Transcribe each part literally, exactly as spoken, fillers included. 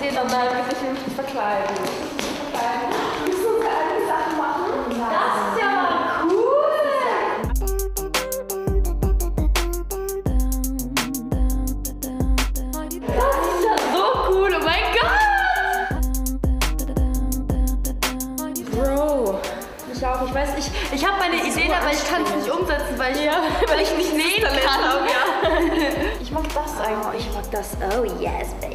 sehe dann mal, bitte, ich will mich nicht verkleiden. Wir müssen unsere eigenen Sachen machen. Das ist ja mal cool. Das ist ja so cool, oh mein Gott. Bro. Ich auch, ich weiß, ich, ich habe meine Ideen, aber ich kann es nicht umsetzen, weil ich, ja, weil ich nicht sehen kann. Hab, ja. Ich mag das eigentlich. Oh, ich mag das. Oh yes, baby.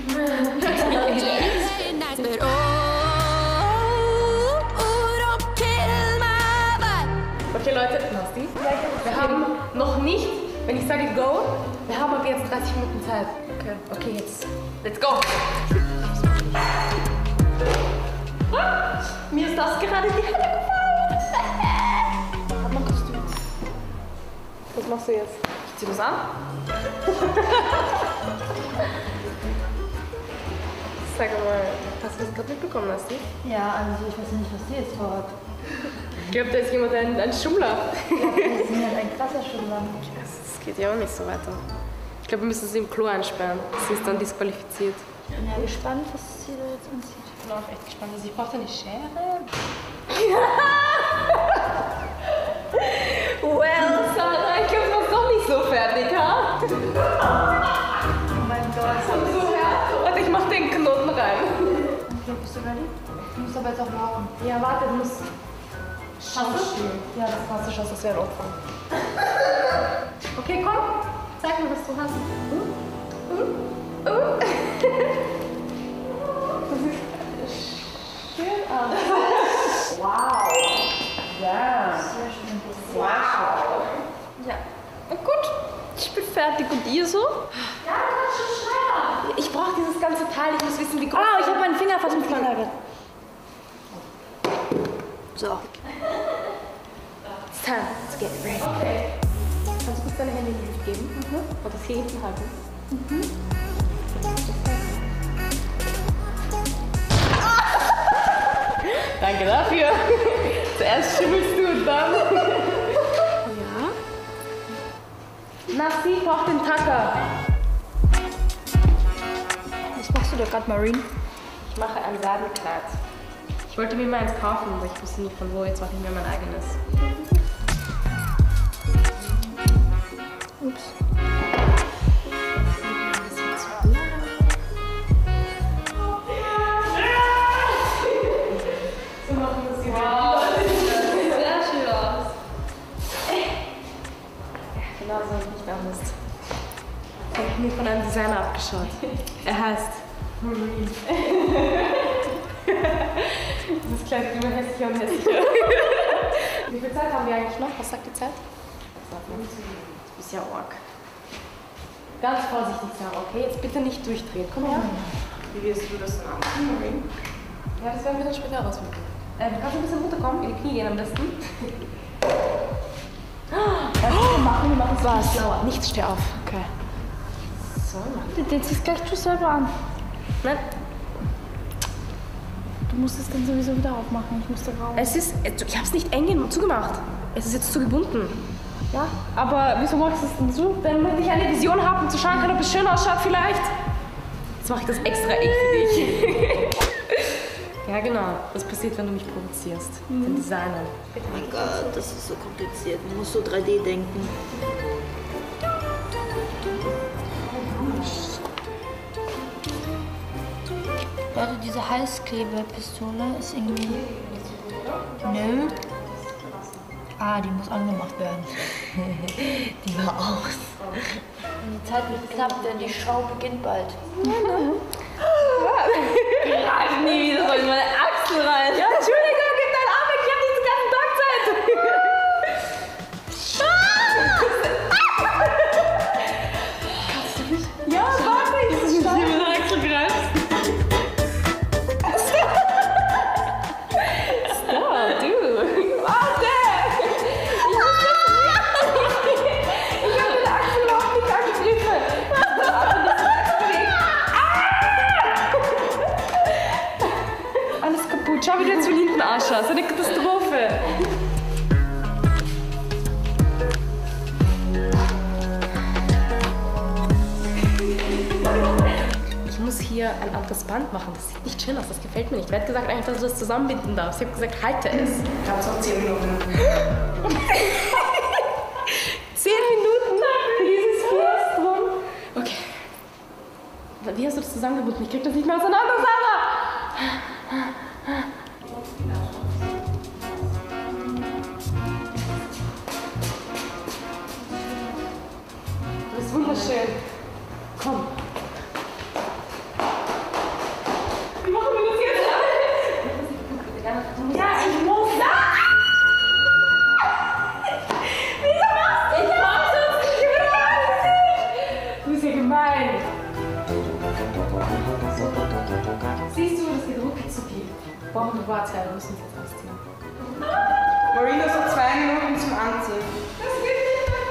Okay Leute, Nasti, wir haben noch nicht, wenn ich sage go, wir haben ab jetzt dreißig Minuten Zeit. Okay, okay jetzt, let's go. Ah, mir ist das gerade in die Hände gefallen. Hab mein Kostüm. Was machst du jetzt? Ich zieh das an. Sag mal, hast du das gerade mitbekommen, Nasti? Ja, also ich weiß nicht, was sie jetzt vorhat. Ich glaube, da ist jemand ein, ein Schummler. Ja, wir sind halt ein krasser Schummler. Das geht ja auch nicht so weiter. Ich glaube, wir müssen sie im Klo einsperren. Sie ist dann disqualifiziert. Ich bin ja gespannt, was sie da jetzt anzieht. Ich bin auch echt gespannt. Also ich brauche eine Schere. Well, Sarah, ich glaube, du warst doch nicht so fertig, ha? Oh mein Gott. So, ja. Warte, ich mach den Knoten rein. Okay, bist du ready? Du musst aber jetzt auch laufen. Ja, warte, du musst... Schaffst du? Ja, das passt, du schaffst, das wäre ein Opfer. Okay, komm. Zeig mir, was du hast. Uh, uh, uh. Das sieht schön aus. Wow. Ja. Sehr schön. Wow. Ja. Na gut, ich bin fertig. Und ihr so? Ja, du kannst schon schneller. Ich brauche dieses ganze Teil. Ich muss wissen, wie groß... Ah, ich habe meinen Finger fast im Fingernagel. So. It's time. Let's get ready. Okay. Kannst du kurz deine Hände in die Luft geben? Mhm. Und das hier hinten halten? Mhm. Danke dafür. Zuerst schimmelst du und dann... Ja. Nasti braucht den Tacker. Was machst du da gerade, Marine? Ich mache ein Seidenkleid. Ich wollte mir mal eins kaufen, aber ich wusste nicht von wo. Jetzt mache ich mir mein eigenes. Ups. So machen wir es hier. Wow, das sieht sehr schön aus. Genau so, wie ich mir Mist. Ich habe mir von einem Designer abgeschaut. Er heißt Marine. Das Kleid wird immer hässlicher und hässlicher. Wie viel Zeit haben wir eigentlich noch? Was sagt die Zeit? Du bist ja org. Ganz vorsichtig, Sarah, okay? Jetzt bitte nicht durchdrehen. Komm her. Wie wirst du das an? Ja, das werden wir dann später rausfinden. Äh, du kannst ein bisschen runterkommen, in die Knie gehen am besten. Was wir machen, wir machen es Was? Sauer. Nicht, steh auf. Okay. So, Den, den ziehst gleich du selber an. Nein. Du musst es dann sowieso wieder aufmachen. Ich musste raus. Es ist, ich habe es nicht eng zugemacht. Es ist jetzt zugebunden. Ja, aber wieso machst du es denn zu? Damit ich eine Vision habe, um zu schauen kann, ob es schön ausschaut vielleicht. Jetzt mache ich das extra eng für dich. Ja, genau. Das passiert, wenn du mich provozierst. Mhm. Den Designer. Oh mein Gott, das ist so kompliziert. Man muss so drei D denken. Leute, diese Heißklebepistole ist irgendwie... Nö. Ah, die muss angemacht werden. Die war aus. Die Zeit wird knapp, denn die Show beginnt bald. Greif nie wieder so in meine Achsel rein. Ja, Entschuldigung, gib deinen Arm weg. Ich hab nicht den ganzen Tag Zeit. Kannst du nicht? Ja, warte. Ich muss hier mit der Achsel greifen. Stop, du. Warte. Ich muss das nicht. Ich hab den Achsel überhaupt nicht angegriffen. Alles kaputt. Schau, wie du jetzt von hinten ausschaust. Eine Katastrophe. Ich muss hier hier ein anderes Band machen. Das sieht nicht schön aus, das gefällt mir nicht. Wer hat gesagt einfach, dass du das zusammenbinden darfst? Ich habe gesagt, halte es. Ich habe noch zehn Minuten. zehn Minuten für dieses Fest drum. Okay. Wie hast du das zusammengebunden? Ich krieg das nicht mehr auseinander, Sarah! Du bist wunderschön. Komm. Wie machen wir das jetzt? Ja, ich muss. Wieso machst du das? Ich mach's uns nicht. Du bist ja gemein. Siehst du, das geht ruckig zu viel. Wir brauchen eine Wartzeit, wir müssen uns jetzt ausziehen. Marina, so zwei Minuten zum Anziehen. Das geht nicht mehr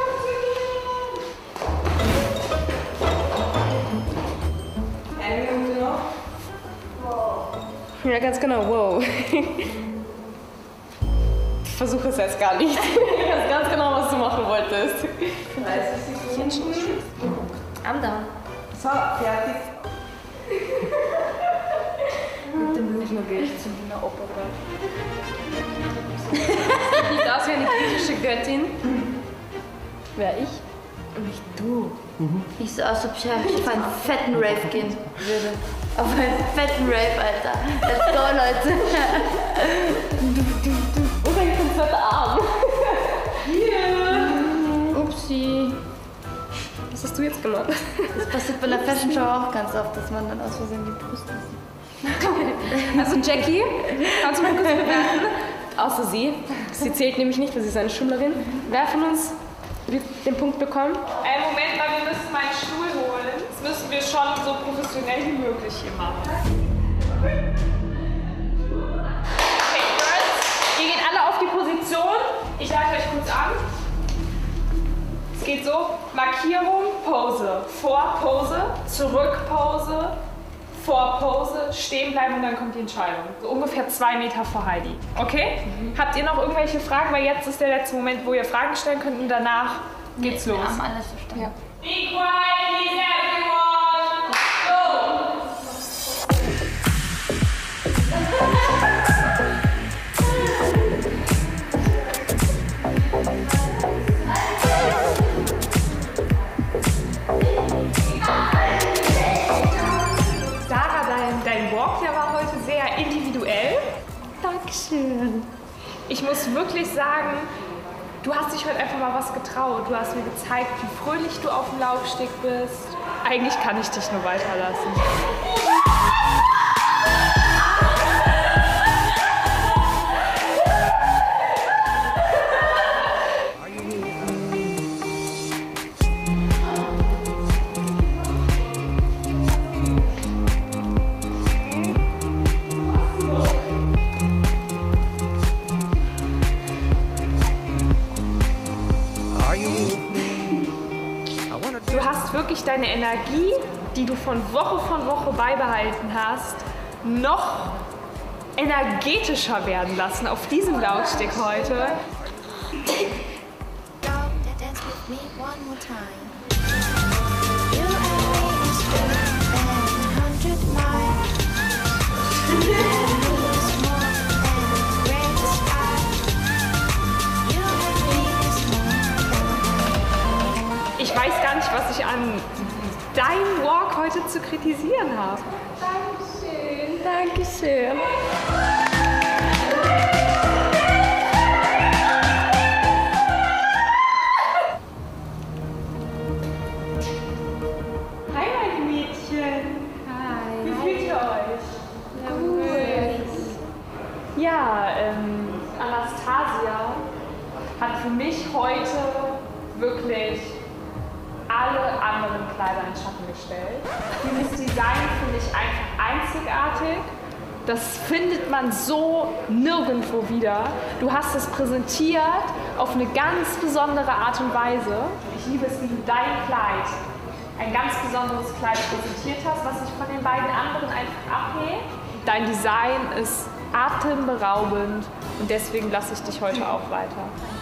funktionieren. Eine Minute noch. Ja, ganz genau, wow. Ich versuche es jetzt gar nicht. Ich weiß ganz genau, was du machen wolltest. dreißig Sekunden. Andern. So, fertig. Mit dem Blumengewicht zu einer Opera. Sieht aus wie eine griechische Göttin. Wer ich? Nicht du. Ich so aus, ob ich auf einen fetten Rave gehen würde. Auf einen fetten Rave, Alter. Let's go, Leute. Und ein kompletter Arm. Yeah. Upsi. Was hast du jetzt gemacht? Das passiert bei einer Fashion Show auch ganz oft, dass man dann aus Versehen die Brust sieht. Also Jackie, kannst du mal kurz bewerten? Außer sie. Sie zählt nämlich nicht, weil sie ist eine Schummlerin. Wer von uns wird den Punkt bekommen? Ey, Moment mal, wir müssen meinen Stuhl holen. Das müssen wir schon so professionell wie möglich hier machen. Okay, Girls, ihr geht alle auf die Position. Ich leite euch kurz an. Es geht so, Markierung, Pose, vor Pose, zurück Pose, vor Pose, stehen bleiben und dann kommt die Entscheidung. So ungefähr zwei Meter vor Heidi. Okay? Mhm. Habt ihr noch irgendwelche Fragen? Weil jetzt ist der letzte Moment, wo ihr Fragen stellen könnt und danach geht's los. Wir haben alles verstanden. Ja. Be quiet, please, everyone! Go! Sarah, dein, dein Walk, der war heute sehr individuell. Dankeschön. Ich muss wirklich sagen, du hast dich heute einfach mal was getraut. Du hast mir gezeigt, wie fröhlich du auf dem Laufsteg bist. Eigentlich kann ich dich nur weiterlassen. Du hast wirklich deine Energie, die du von Woche von Woche beibehalten hast, noch energetischer werden lassen auf diesem Laufsteg heute. Ich weiß gar nicht, was ich an deinem Walk heute zu kritisieren habe. Dankeschön, Dankeschön. Hi, meine Mädchen. Hi. Wie fühlt ihr euch? Gut. Ja, ähm, Anastasia hat für mich heute wirklich alle anderen Kleider in den Schatten gestellt. Dieses Design finde ich einfach einzigartig. Das findet man so nirgendwo wieder. Du hast es präsentiert auf eine ganz besondere Art und Weise. Ich liebe es, wie du dein Kleid, ein ganz besonderes Kleid präsentiert hast, was sich von den beiden anderen einfach abhebt. Dein Design ist atemberaubend und deswegen lasse ich dich heute auch weiter.